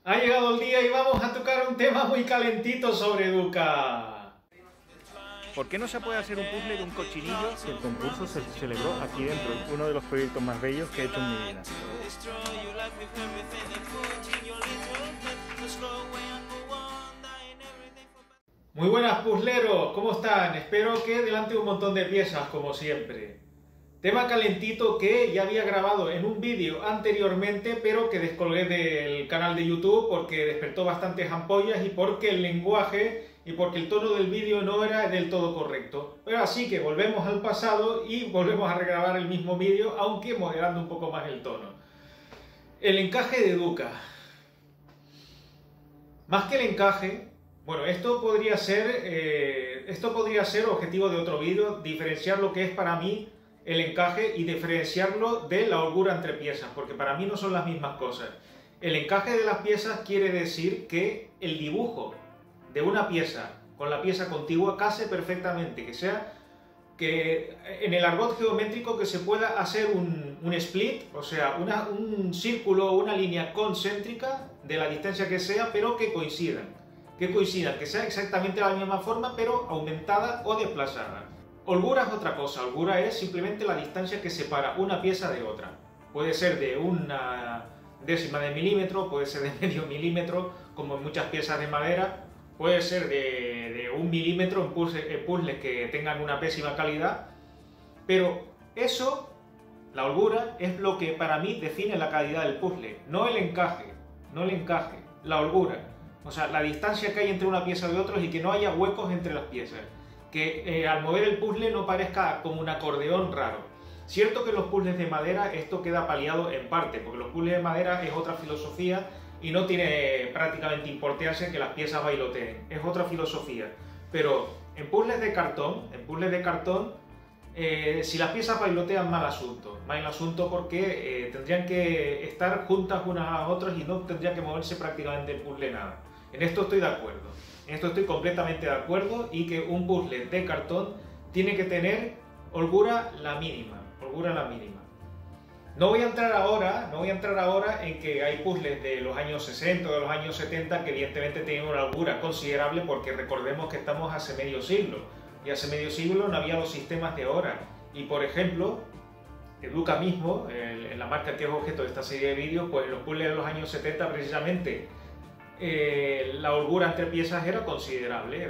Ha llegado el día y vamos a tocar un tema muy calentito sobre Educa. ¿Por qué no se puede hacer un puzzle de un cochinillo? El concurso se celebró aquí dentro, uno de los proyectos más bellos que he hecho en mi vida. Muy buenas puzzleros, ¿cómo están? Espero que delante de un montón de piezas, como siempre. Tema calentito que ya había grabado en un vídeo anteriormente, pero que descolgué del canal de YouTube porque despertó bastantes ampollas y porque el lenguaje y porque el tono del vídeo no era del todo correcto. Pero así que volvemos al pasado y volvemos a regrabar el mismo vídeo, aunque moderando un poco más el tono. El encaje de Educa. Más que el encaje, bueno, esto podría ser objetivo de otro vídeo, diferenciar lo que es para mí el encaje y diferenciarlo de la holgura entre piezas, porque para mí no son las mismas cosas. El encaje de las piezas quiere decir que el dibujo de una pieza con la pieza contigua case perfectamente, que sea que en el argot geométrico que se pueda hacer un split, o sea, un círculo o una línea concéntrica de la distancia que sea, pero que coincidan, que sea exactamente la misma forma, pero aumentada o desplazada. Holgura es otra cosa, holgura es simplemente la distancia que separa una pieza de otra. Puede ser de una décima de milímetro, puede ser de medio milímetro, como en muchas piezas de madera, puede ser de 1 milímetro en puzzles que tengan una pésima calidad, pero eso, la holgura, es lo que para mí define la calidad del puzzle, no el encaje, la holgura. O sea, la distancia que hay entre una pieza y otra y que no haya huecos entre las piezas. Que al mover el puzzle no parezca como un acordeón raro. Cierto que en los puzzles de madera esto queda paliado en parte, porque los puzzles de madera es otra filosofía y no tiene prácticamente importancia que las piezas bailoteen, es otra filosofía. Pero en puzzles de cartón, si las piezas bailotean, mal asunto porque tendrían que estar juntas unas a otras y no tendría que moverse prácticamente el puzzle nada. En esto estoy de acuerdo. En esto estoy completamente de acuerdo y que un puzzle de cartón tiene que tener holgura la mínima. No voy a entrar ahora en que hay puzzles de los años 60 o de los años 70 que evidentemente tienen una holgura considerable porque recordemos que estamos hace medio siglo y hace medio siglo no había los sistemas de ahora. Y por ejemplo, Educa mismo, en la marca que es objeto de esta serie de vídeos, pues en los puzzles de los años 70 precisamente la holgura entre piezas era considerable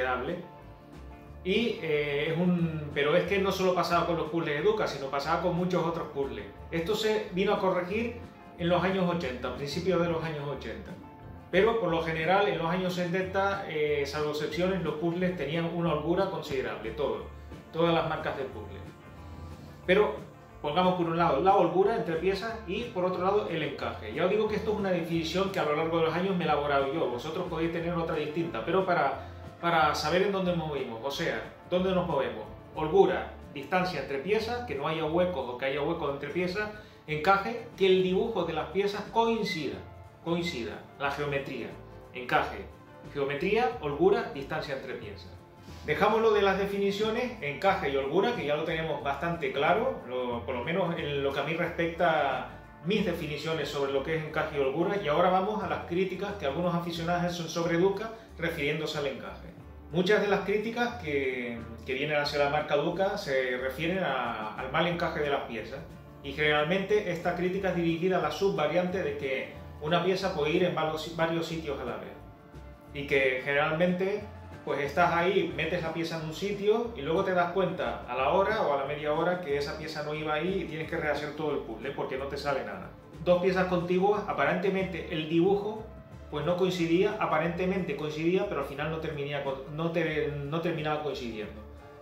y pero es que no solo pasaba con los puzzles de Educa, sino pasaba con muchos otros puzzles. Esto se vino a corregir en los años 80, a principios de los años 80, pero por lo general en los años 70, salvo excepciones, los puzzles tenían una holgura considerable, todas las marcas de puzzles. Pero pongamos por un lado la holgura entre piezas y por otro lado el encaje. Ya os digo que esto es una definición que a lo largo de los años me he elaborado yo, vosotros podéis tener otra distinta, pero para saber en dónde nos movimos, o sea, dónde nos movemos. Holgura, distancia entre piezas, que no haya huecos o que haya huecos entre piezas. Encaje, que el dibujo de las piezas coincida, la geometría. Encaje, geometría, holgura, distancia entre piezas. Dejamos lo de las definiciones, encaje y holgura, que ya lo tenemos bastante claro, por lo menos en lo que a mí respecta mis definiciones sobre lo que es encaje y holgura, y ahora vamos a las críticas que algunos aficionados hacen sobre Educa refiriéndose al encaje. Muchas de las críticas que vienen hacia la marca Educa se refieren al mal encaje de las piezas, y generalmente esta crítica es dirigida a la subvariante de que una pieza puede ir en varios sitios a la vez, y que generalmente pues estás ahí, metes la pieza en un sitio y luego te das cuenta a la hora o a la media hora que esa pieza no iba ahí y tienes que rehacer todo el puzzle porque no te sale nada. Dos piezas contiguas, aparentemente el dibujo pues no coincidía, aparentemente coincidía, pero al final no terminaba coincidiendo.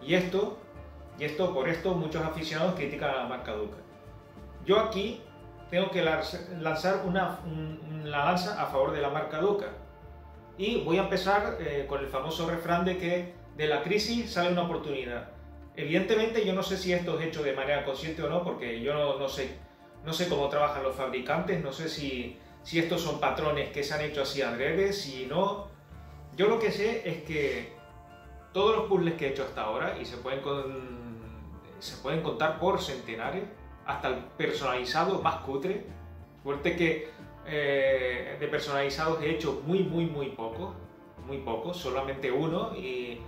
Por esto muchos aficionados critican a la marca Educa. Yo aquí tengo que lanzar la lanza a favor de la marca Educa. Y voy a empezar con el famoso refrán de que de la crisis sale una oportunidad. Evidentemente yo no sé si esto es hecho de manera consciente o no, porque yo no sé cómo trabajan los fabricantes, no sé si estos son patrones que se han hecho así adrede, si no. Yo lo que sé es que todos los puzzles que he hecho hasta ahora, y se pueden contar por centenares, hasta el personalizado más cutre, suerte que de personalizados he hecho muy pocos, solamente uno y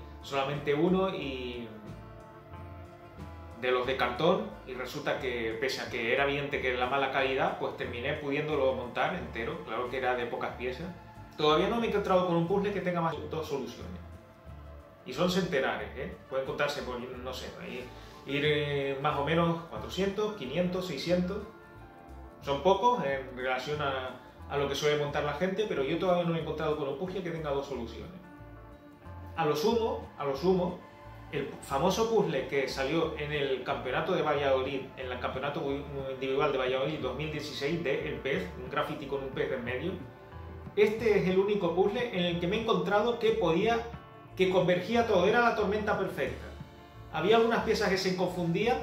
de los de cartón, y resulta que pese a que era evidente que era la mala calidad, pues terminé pudiéndolo montar entero, claro que era de pocas piezas. Todavía no me he encontrado con un puzzle que tenga más de 2 soluciones. Y son centenares, ¿eh? Pueden contarse por, no sé, ir más o menos 400, 500, 600. Son pocos en relación a lo que suele montar la gente, pero yo todavía no me he encontrado con un puzzle que tenga 2 soluciones. A lo sumo, el famoso puzzle que salió en el campeonato de Valladolid, en el campeonato individual de Valladolid 2016 de El Pez, un graffiti con un pez en medio, este es el único puzzle en el que me he encontrado que convergía todo, era la tormenta perfecta. Había algunas piezas que se confundían,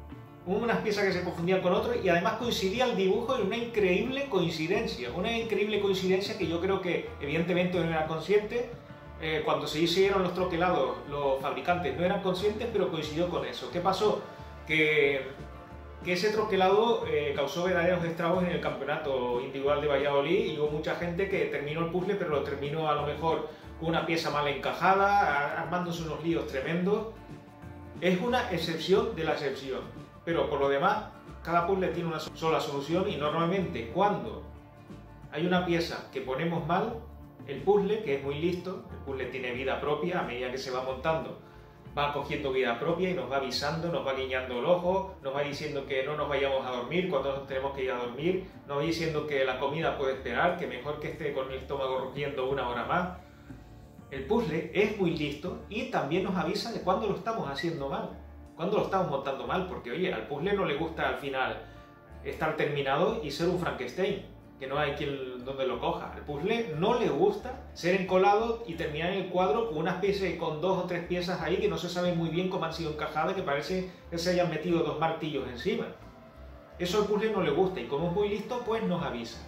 con otras, y además coincidía el dibujo en una increíble coincidencia que yo creo que evidentemente no era consciente. Cuando se hicieron los troquelados, los fabricantes no eran conscientes, pero coincidió con eso. ¿Qué pasó? Que ese troquelado causó verdaderos estragos en el campeonato individual de Valladolid, y hubo mucha gente que terminó el puzzle, pero lo terminó a lo mejor con una pieza mal encajada, armándose unos líos tremendos. Es una excepción de la excepción, pero por lo demás, cada puzzle tiene una sola solución, y normalmente cuando hay una pieza que ponemos mal, el puzzle, que es muy listo, el puzzle tiene vida propia, a medida que se va montando, va cogiendo vida propia y nos va avisando, nos va guiñando el ojo, nos va diciendo que no nos vayamos a dormir cuando nos tenemos que ir a dormir, nos va diciendo que la comida puede esperar, que mejor que esté con el estómago rugiendo 1 hora más. El puzzle es muy listo y también nos avisa de cuándo lo estamos haciendo mal, cuándo lo estamos montando mal, porque oye, al puzzle no le gusta al final estar terminado y ser un Frankenstein, que no hay quien donde lo coja. Al puzzle no le gusta ser encolado y terminar en el cuadro con una especie, con 2 o 3 piezas ahí que no se sabe muy bien cómo han sido encajadas, que parece que se hayan metido 2 martillos encima. Eso al puzzle no le gusta, y como es muy listo, pues nos avisa.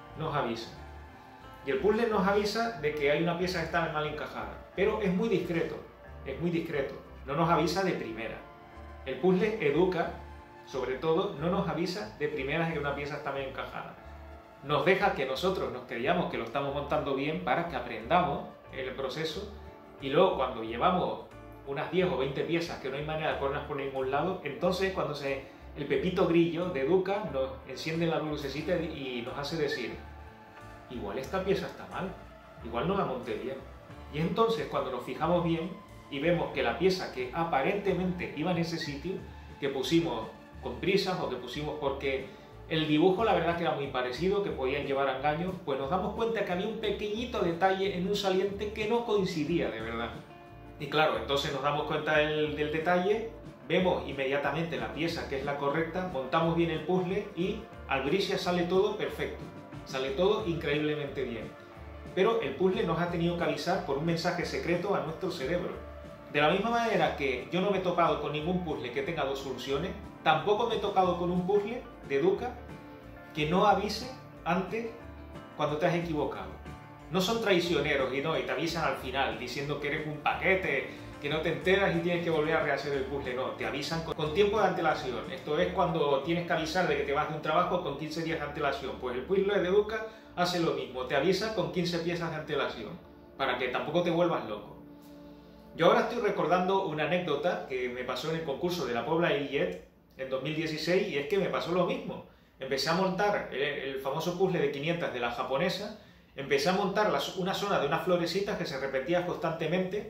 Y el puzzle nos avisa de que hay una pieza que está mal encajada, pero es muy discreto, no nos avisa de primera. El puzzle educa, sobre todo, no nos avisa de primera que una pieza está mal encajada. Nos deja que nosotros nos creamos que lo estamos montando bien para que aprendamos el proceso, y luego cuando llevamos unas 10 o 20 piezas que no hay manera de ponerlas por ningún lado, entonces cuando el pepito grillo de Educa nos enciende la lucecita y nos hace decir: igual esta pieza está mal, igual no la monté bien. Y entonces cuando nos fijamos bien y vemos que la pieza que aparentemente iba en ese sitio, que pusimos con prisas o que pusimos porque el dibujo la verdad que era muy parecido, que podían llevar a engaños, pues nos damos cuenta que había un pequeñito detalle en un saliente que no coincidía de verdad. Y claro, entonces nos damos cuenta del detalle, vemos inmediatamente la pieza que es la correcta, montamos bien el puzzle y al Brisia sale todo perfecto, sale todo increíblemente bien. Pero el puzzle nos ha tenido que avisar por un mensaje secreto a nuestro cerebro. De la misma manera que yo no me he topado con ningún puzzle que tenga 2 soluciones, tampoco me he tocado con un puzzle de Educa que no avise antes cuando te has equivocado. No son traicioneros y te avisan al final diciendo que eres un paquete, que no te enteras y tienes que volver a rehacer el puzzle. No, te avisan con tiempo de antelación. Esto es cuando tienes que avisar de que te vas de un trabajo con 15 días de antelación. Pues el puzzle de Educa hace lo mismo, te avisa con 15 piezas de antelación, para que tampoco te vuelvas loco. Yo ahora estoy recordando una anécdota que me pasó en el concurso de la Pobla de Lillet en 2016, y es que me pasó lo mismo. Empecé a montar el famoso puzzle de 500 de la japonesa, empecé a montar una zona de unas florecitas que se repetía constantemente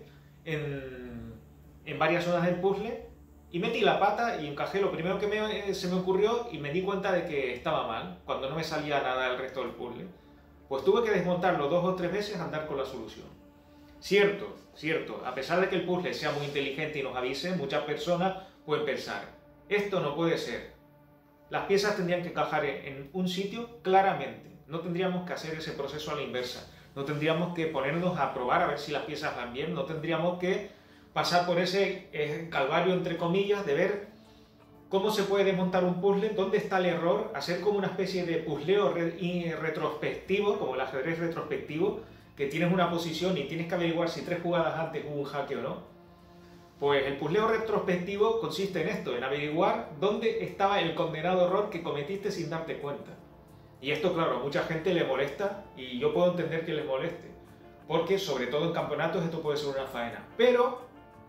en varias zonas del puzzle, y metí la pata y encajé lo primero que se me ocurrió, y me di cuenta de que estaba mal, cuando no me salía nada del resto del puzzle. Pues tuve que desmontarlo 2 o 3 veces a dar con la solución. Cierto, a pesar de que el puzzle sea muy inteligente y nos avise, muchas personas pueden pensar: esto no puede ser. Las piezas tendrían que encajar en un sitio claramente. No tendríamos que hacer ese proceso a la inversa. No tendríamos que ponernos a probar a ver si las piezas van bien. No tendríamos que pasar por ese calvario, entre comillas, de ver cómo se puede desmontar un puzzle, dónde está el error, hacer como una especie de puzzleo retrospectivo, como el ajedrez retrospectivo, que tienes una posición y tienes que averiguar si 3 jugadas antes hubo un jaque o no. Pues el puzzleo retrospectivo consiste en esto, en averiguar dónde estaba el condenado error que cometiste sin darte cuenta. Y esto, claro, a mucha gente le molesta y yo puedo entender que les moleste, porque sobre todo en campeonatos esto puede ser una faena. Pero,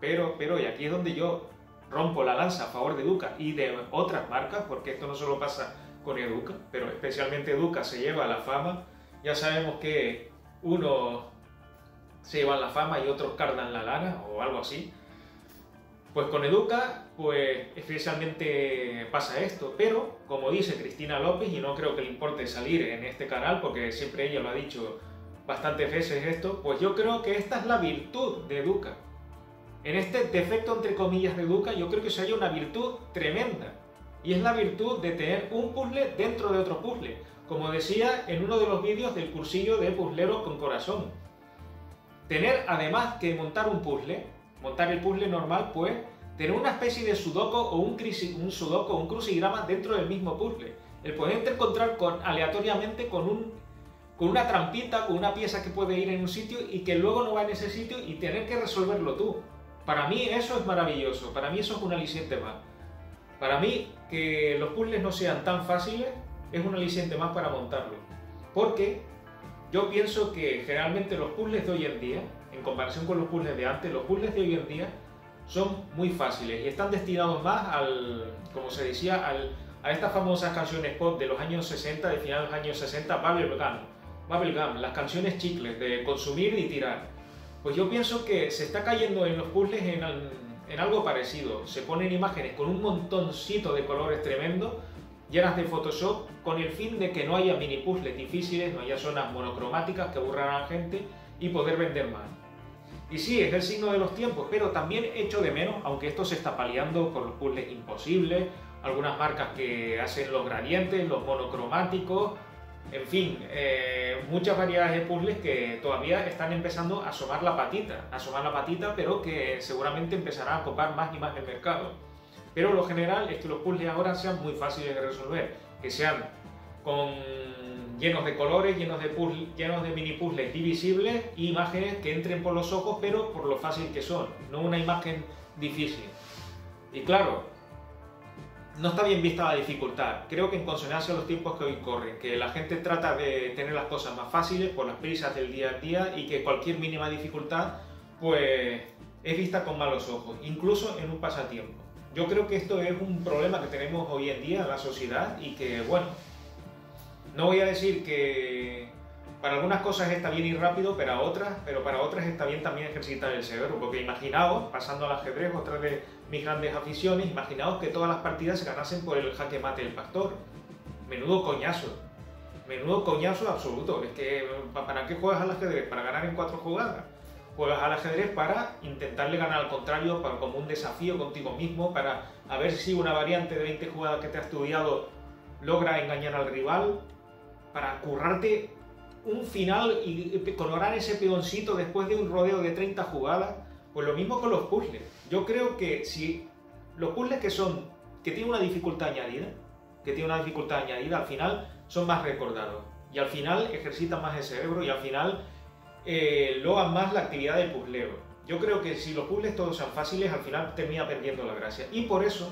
y aquí es donde yo rompo la lanza a favor de Educa y de otras marcas, porque esto no solo pasa con Educa, pero especialmente Educa se lleva la fama. Ya sabemos que unos se llevan la fama y otros cardan la lana o algo así. Pues con Educa, pues especialmente pasa esto, pero como dice Cristina López, y no creo que le importe salir en este canal porque siempre ella lo ha dicho bastantes veces esto, pues yo creo que esta es la virtud de Educa. En este defecto entre comillas de Educa yo creo que se halla una virtud tremenda, y es la virtud de tener un puzzle dentro de otro puzzle, como decía en uno de los vídeos del cursillo de Puzzleros con Corazón. Tener además que montar un puzzle, montar el puzzle normal, pues tener una especie de sudoku o un sudoku o un crucigrama dentro del mismo puzzle. El poderte encontrar aleatoriamente con una trampita, con una pieza que puede ir en un sitio y que luego no va en ese sitio y tener que resolverlo tú. Para mí eso es maravilloso, para mí eso es un aliciente más. Para mí que los puzzles no sean tan fáciles es un aliciente más para montarlo. Porque yo pienso que generalmente los puzzles de hoy en día, en comparación con los puzzles de antes, los puzzles de hoy en día son muy fáciles y están destinados más al, como se decía, a estas famosas canciones pop de los años 60, de final de los años 60, Bubblegum, las canciones chicles de consumir y tirar. Pues yo pienso que se está cayendo en los puzzles en algo parecido. Se ponen imágenes con un montoncito de colores tremendo, llenas de Photoshop, con el fin de que no haya mini puzzles difíciles, no haya zonas monocromáticas que aburran a la gente y poder vender más. Y sí, es el signo de los tiempos, pero también echo de menos, aunque esto se está paliando por los puzzles imposibles, algunas marcas que hacen los gradientes, los monocromáticos, en fin, muchas variedades de puzzles que todavía están empezando a asomar la patita, pero que seguramente empezarán a copar más y más el mercado. Pero lo general es que los puzzles ahora sean muy fáciles de resolver, que sean llenos de colores, llenos de mini puzzles divisibles e imágenes que entren por los ojos, pero por lo fácil que son, no una imagen difícil. Y claro, no está bien vista la dificultad. Creo que en consonancia a los tiempos que hoy corren, que la gente trata de tener las cosas más fáciles por las prisas del día a día y que cualquier mínima dificultad pues es vista con malos ojos, incluso en un pasatiempo. Yo creo que esto es un problema que tenemos hoy en día en la sociedad y que, bueno, no voy a decir que para algunas cosas está bien ir rápido, pero para otras está bien también ejercitar el cerebro, porque imaginaos, pasando al ajedrez, otra de mis grandes aficiones, imaginaos que todas las partidas se ganasen por el jaque mate del pastor. Menudo coñazo absoluto. Es que, ¿para qué juegas al ajedrez? ¿Para ganar en 4 jugadas? Juegas al ajedrez para intentarle ganar al contrario, como un desafío contigo mismo, para a ver si una variante de 20 jugadas que te has estudiado logra engañar al rival, para currarte un final y colorar ese peoncito después de un rodeo de 30 jugadas. Pues lo mismo con los puzzles. Yo creo que si los puzzles que tienen una dificultad añadida, al final son más recordados y al final ejercitan más el cerebro y al final logran más la actividad del puzzleo. Yo creo que si los puzzles todos sean fáciles, al final termina perdiendo la gracia. Y por eso,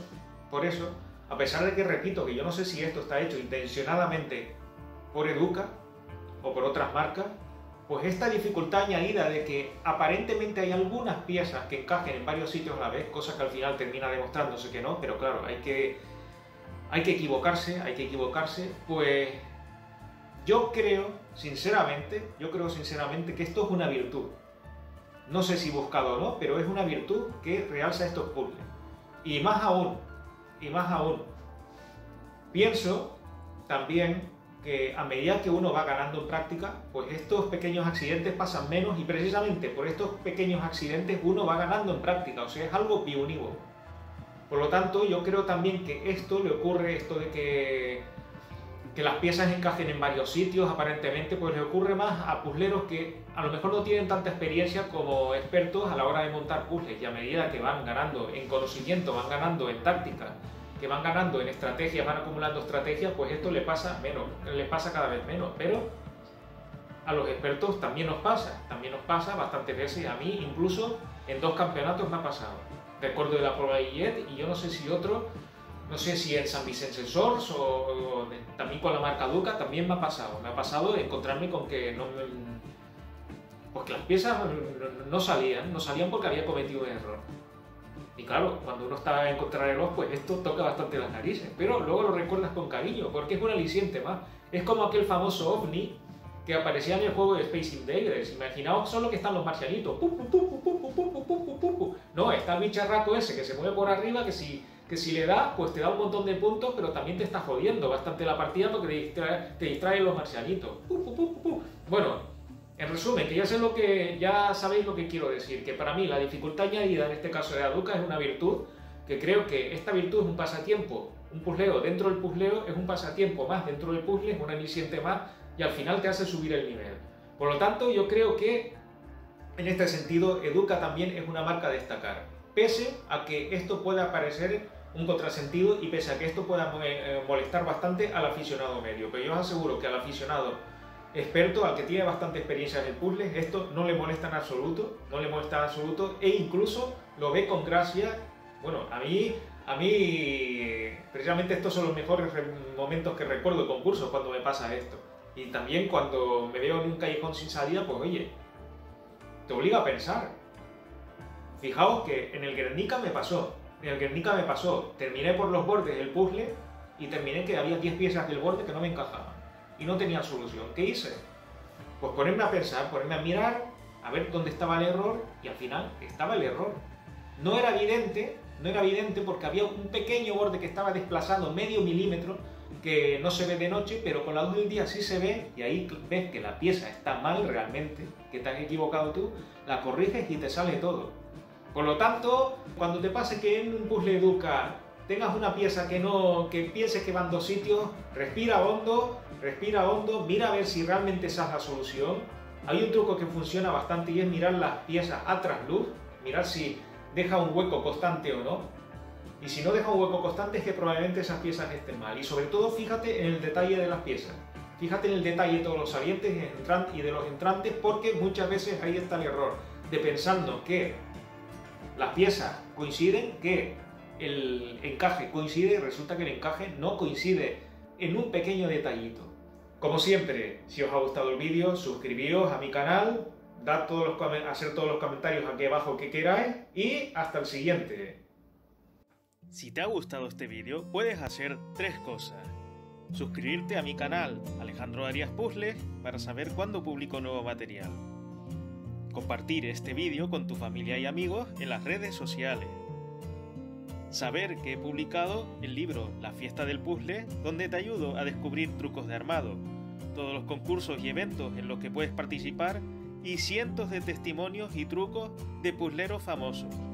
a pesar de que repito que yo no sé si esto está hecho intencionadamente por Educa o por otras marcas, pues esta dificultad añadida de que aparentemente hay algunas piezas que encajen en varios sitios a la vez, cosa que al final termina demostrándose que no, pero claro, hay que equivocarse, pues yo creo sinceramente que esto es una virtud. No sé si buscado o no, pero es una virtud que realza estos puzzles. Y más aún, pienso también que a medida que uno va ganando en práctica, pues estos pequeños accidentes pasan menos y precisamente por estos pequeños accidentes uno va ganando en práctica, o sea, es algo pionívoro. Por lo tanto, yo creo también que esto le ocurre, esto de que las piezas encajen en varios sitios, aparentemente, pues le ocurre más a puzzleros que a lo mejor no tienen tanta experiencia como expertos a la hora de montar puzzles, y a medida que van ganando en conocimiento, van ganando en táctica, que van ganando en estrategias, van acumulando estrategias, pues esto les pasa cada vez menos, pero a los expertos también nos pasa bastantes veces. A mí incluso en 2 campeonatos me ha pasado. Recuerdo de la prueba de Guillet y yo no sé si otro no sé si en San Vicente Sors o también con la marca Duca, también me ha pasado. Me ha pasado de encontrarme con que pues que las piezas no salían porque había cometido un error. Y claro, cuando uno está en contrarreloj, pues esto toca bastante las narices, pero luego lo recuerdas con cariño, porque es un aliciente más. Es como aquel famoso ovni que aparecía en el juego de Space Invaders. Imaginaos solo que están los marcianitos. No, está el bicharraco ese que se mueve por arriba, que si le da, pues te da un montón de puntos, pero también te está jodiendo bastante la partida porque te distraen los marcianitos. Bueno, en resumen, que ya sabéis lo que quiero decir, que para mí la dificultad añadida en este caso de Aduca es una virtud, que creo que esta virtud es un pasatiempo, un puzzleo dentro del puzzleo es un pasatiempo más dentro del puzzle, es un aliciente más y al final te hace subir el nivel. Por lo tanto, yo creo que en este sentido Educa también es una marca a destacar, pese a que esto pueda parecer un contrasentido y pese a que esto pueda molestar bastante al aficionado medio, pero yo os aseguro que al aficionado experto, al que tiene bastante experiencia en el puzzle, esto no le molesta en absoluto, e incluso lo ve con gracia. Bueno, a mí precisamente estos son los mejores momentos que recuerdo de concursos cuando me pasa esto. Y también cuando me veo en un callejón sin salida, pues oye, te obliga a pensar. Fijaos que en el Guernica me pasó, terminé por los bordes del puzzle y terminé que había 10 piezas del borde que no me encajaban. Y no tenía solución. ¿Qué hice? Pues ponerme a pensar, ponerme a mirar, a ver dónde estaba el error, y al final estaba el error. No era evidente porque había un pequeño borde que estaba desplazado medio milímetro, que no se ve de noche, pero con la luz del día sí se ve, y ahí ves que la pieza está mal realmente, que te has equivocado tú, la corriges y te sale todo. Por lo tanto, cuando te pase que en un puzzle Educa tengas una pieza que pienses que van dos sitios, respira hondo, mira a ver si realmente esa es la solución. Hay un truco que funciona bastante y es mirar las piezas a trasluz, mirar si deja un hueco constante o no. Y si no deja un hueco constante es que probablemente esas piezas estén mal. Y sobre todo fíjate en el detalle de las piezas. Fíjate en el detalle de todos los salientes y de los entrantes, porque muchas veces ahí está el error de pensando que las piezas coinciden, que el encaje coincide y resulta que el encaje no coincide en un pequeño detallito. Como siempre, si os ha gustado el vídeo, suscribíos a mi canal, hacer todos los comentarios aquí abajo que queráis y hasta el siguiente. Si te ha gustado este vídeo, puedes hacer 3 cosas. Suscribirte a mi canal Alejandro Arias Puzzles para saber cuándo publico nuevo material. Compartir este vídeo con tu familia y amigos en las redes sociales. Saber que he publicado el libro La Fiesta del Puzzle, donde te ayudo a descubrir trucos de armado, todos los concursos y eventos en los que puedes participar y cientos de testimonios y trucos de puzzleros famosos.